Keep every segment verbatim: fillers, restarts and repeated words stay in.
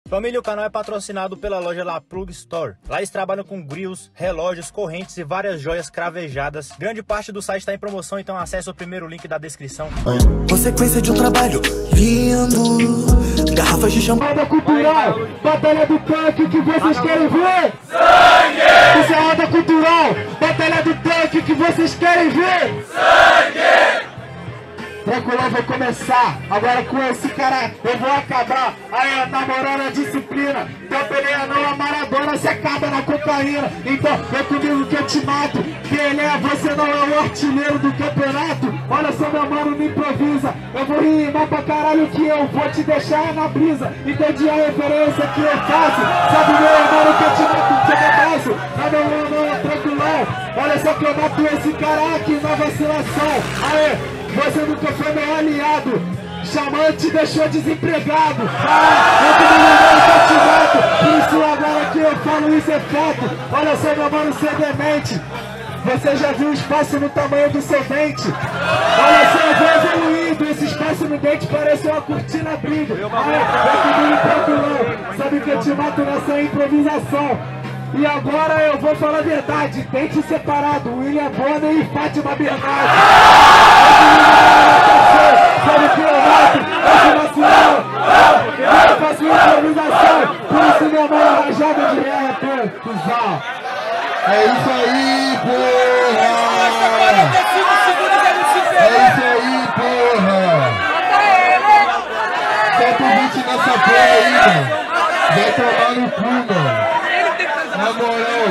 Família, o canal é patrocinado pela loja La Plug Store. Lá eles trabalham com grills, relógios, correntes e várias joias cravejadas. Grande parte do site está em promoção, então acesse o primeiro link da descrição. Consequência de um trabalho lindo. Garrafas de champanhe. Roda cultural, batalha do tanque, o que vocês querem ver? Sangue! Isso é roda cultural, batalha do tanque, o que vocês querem ver? Sangue! Tranquilão, vai começar. Agora com esse cara eu vou acabar. Aí, namorando a disciplina. Então peleia não, a Maradona se acaba na cocaína. Então vem comigo que eu te mato. Pelé, você não é o artilheiro do campeonato. Olha só, meu mano, me improvisa. Eu vou rimar pra caralho que eu vou te deixar na brisa. Entendi a referência que eu faço. Sabe, meu irmão, que eu te mato, que eu faço. Não, não, não, não, tranquilão. Olha só que eu mato esse cara aqui na vacilação. Aê! Você nunca foi meu aliado, Xamã te deixou desempregado. Ah, eu tô me lembrando que por isso agora que eu falo isso é fato. Olha só, meu mano, ser demente. Você já viu o espaço no tamanho do seu dente? Olha só, eu vou evoluindo. Esse espaço no dente parece uma cortina brilho. Ah, é comigo tranquilão. Sabe que eu te mato nessa improvisação. E agora eu vou falar a verdade, dente separado, William Bonner e Fátima Bernardo. Sabe que eu mato, eu vacilão, eu faço improvisação, por isso meu mano rajada de rap, cuzão. É isso aí, porra! É isso aí, porra! Bota o beat nessa porra aí, mano. Vai tomar no cu, mano. Na moral,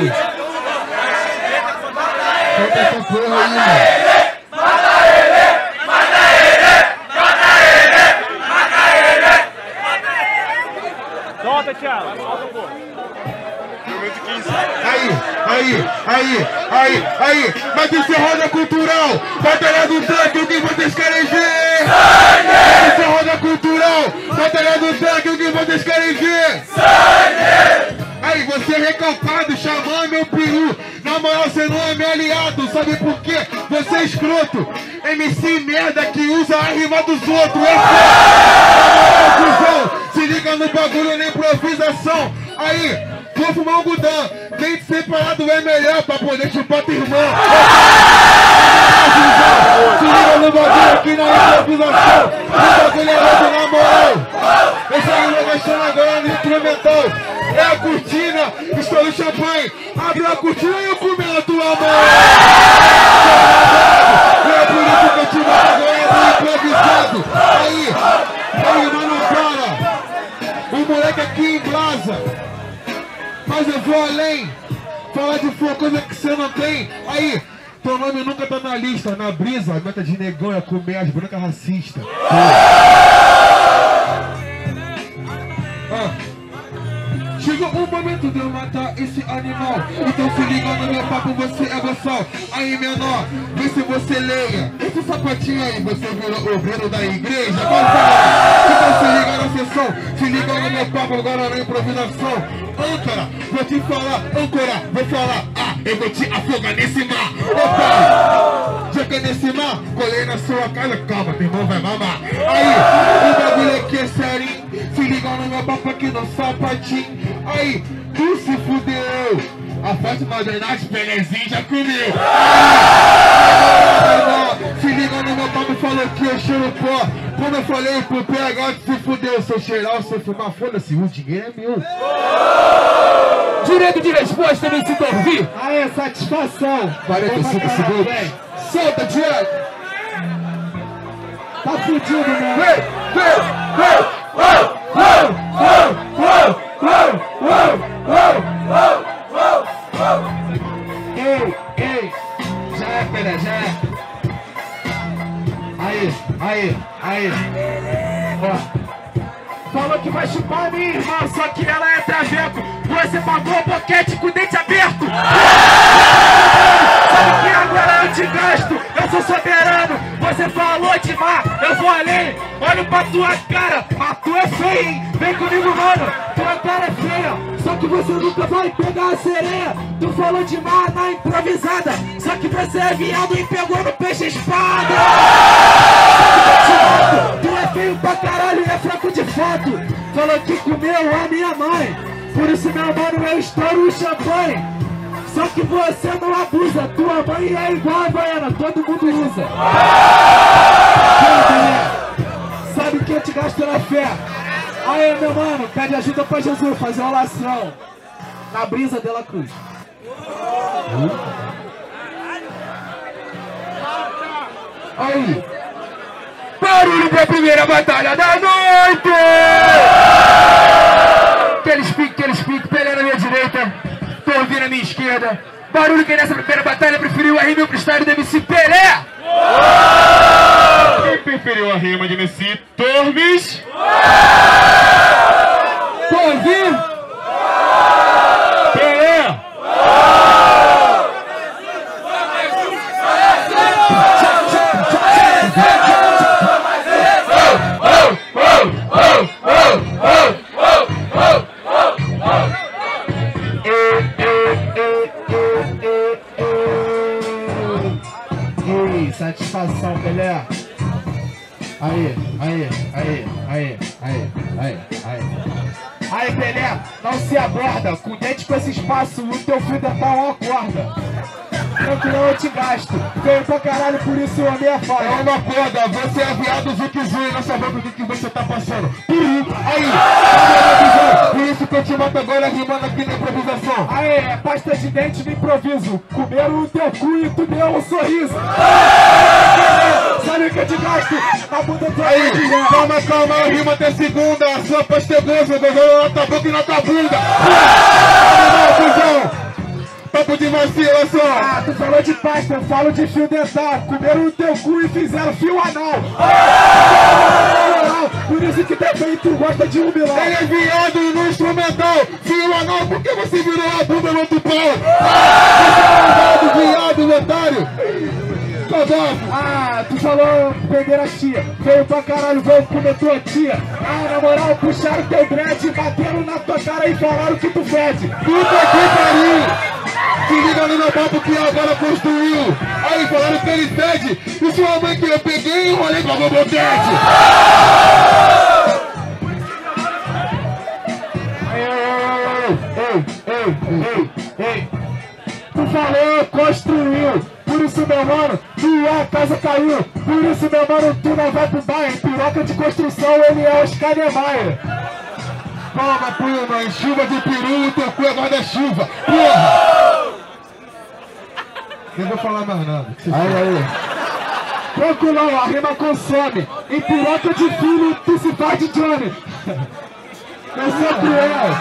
solta essa porra aí, mano. Mata ele! Mata ele! Mata ele! Mata ele! Solta, Thiago. Solta, pô. Aí, aí, aí, aí, aí. Mas isso é roda cultural. Batalha do tanque, o que vocês querem ver? Sangue! Isso é roda cultural. Batalha do tanque, o que vocês querem ver? Sangue! Aí, você é recalcado, Xamã meu peru. Na moral, você não é meu aliado. Sabe por quê? Você é escroto. M C merda que usa a rima dos outros. É confusão. Se liga no bagulho na improvisação. Aí, vou fumar um gudão. Dente separado é melhor pra poder chupar teu irmão. Se liga no bagulho aqui na improvisação. O bagulho é louco na moral. Esse aí vai gastando agora no instrumental. É a cortina, estouro champanhe. Abre a cortina e eu comi a tua mão. É por isso que eu te mato agora no improvisado. Aí, aí, mano, para. O moleque aqui embrasa. Mas eu vou além. Falar de for coisa que você não tem. Aí, teu nome nunca tá na lista. Na brisa, a meta de negão é comer as brancas racistas. Ah. Chegou o momento de eu matar esse animal. Então se liga no meu papo, você é boçal. Aí menor, vê se você leia. Esse sapatinho aí, você virou obreiro da igreja. Então se liga na sessão. Se liga no meu papo, agora na improvisação. Âncora, vou te falar, âncora, vou falar. Ah, eu vou te afogar nesse mar. Opa, já que é nesse mar, colei na sua casa. Calma, teu irmão vai mamar. Aí, o bagulho aqui é sério. Se liga no meu papo aqui no sapatinho. Aí, tu se fudeu. A Fátima Bernardes, Pelezinho já comeu. Se liga no meu papo, falou que eu cheiro pó. Como eu falei pro P H, se fudeu. Se eu cheirar ou se eu fumar, foda-se, o dinheiro é meu. Direito de resposta, me se ouvir. Aí, satisfação. quarenta e cinco segundos. Solta, Diego. Tá fudido, né? Vem, vem, vem. Uou, uou, uou, uou, uou, uou, uou, uou, uou. Ei, ei. Já é, Pelé, já é. Aí, aí, aí. Ó. Falou que vai chupar minha irmã, só que ela é traveco. Você pagou o boquete com o dente aberto. Sabe que agora eu te gasto, eu sou soberano. Você falou de mar, eu vou além. Olho pra tua cara, a tua é feia, hein? Vem comigo, mano, tua cara é feia. Só que você nunca vai pegar a sereia. Tu falou de mar na improvisada, só que você é viado e pegou no peixe espada. Só que eu te mato, tu é feio pra caralho e é fraco de fato. Falou que comeu a minha mãe, por isso meu mano eu estouro o champanhe. Só que você não abusa, tua mãe é igual a Havaiana, todo mundo usa. Sabe que eu te gasto na fé. Aí meu mano, pede ajuda pra Jesus, fazer uma oração na brisa dela cruz. Aí, barulho pra primeira batalha da noite! Aqueles piques, aqueles piques, Pelé na minha direita, tô ouvindo na minha esquerda. Barulho que nessa primeira batalha preferiu a rima e o freestyle do M C Pelé! Quem preferiu a rima de M C Tormes? Tô ouvindo? Pelé! Ei, satisfação, Pelé. Aí, aí, aí, aí, aí, aí, aí. Aí, Pelé, não se aborda. Com dente com esse espaço, o teu fio dental uma corda. Tranquilo, eu te gasto. Veio pra caralho, por isso eu amei a fala. É uma corda, você é viado Zukizu e não sabe por que, que você tá passando. Puru, aí, tá por isso que eu te mato agora rimando aqui na improvisação. Aí, é pasta de dente no improviso. Comeram o teu cu e tu deu um sorriso. Sabe o que eu te gasto? Na bunda do Aí, calma, calma, a rima até segunda. A sua pasta é gozo, eu vou na tua boca e na tua bunda. Não, papo de vacilação. Ah, tu falou de pasta, eu falo de fio dental. Comeram o teu cu e fizeram fio anal. Por isso que também tu gosta de um milão. Ele é viado no instrumental. Fio anal, por que você virou a bunda no outro pau? Você é um viado, otário. Ah, tu falou perder a tia. Veio pra caralho, veio comer tua tia. Ah, na moral, puxaram teu dread, bateram na tua cara e falaram que tu fede. Puta que pariu! Se liga no meu papo que agora construiu. Aí falaram que ele fede. E sua mãe que eu peguei e enrolei pra bobotete. Ei, ei, ei, ei. Tu falou, construiu. Por isso, meu mano, tua casa caiu. Por isso, meu mano, tu não vai pro bairro. Piroca de construção, ele é Oscar Niemeyer. Calma, prima, em chuva de peru, teu cu é guarda-chuva. Porra! Nem vou falar mais nada. Aí, aí. Tranquilão, a rima consome. Em piroca de filho, tu se faz de Johnny. Eu sou cruel.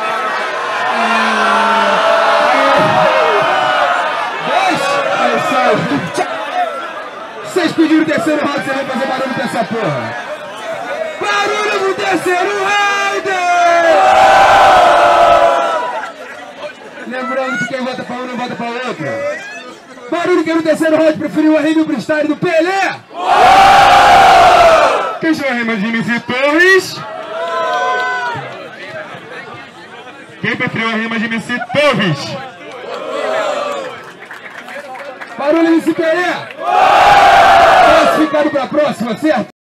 Vocês pediram o terceiro round, você vai fazer barulho dessa porra. Barulho do terceiro round! Lembrando que quem vota pra um não vota pra outro. Barulho que no terceiro round preferiu a rima e o freestyle do Pelé. Quem chama a rima de M C Torres? Quem preferiu a rima de M C Torres? Barulho M C Pelé! Classificado pra próxima, certo?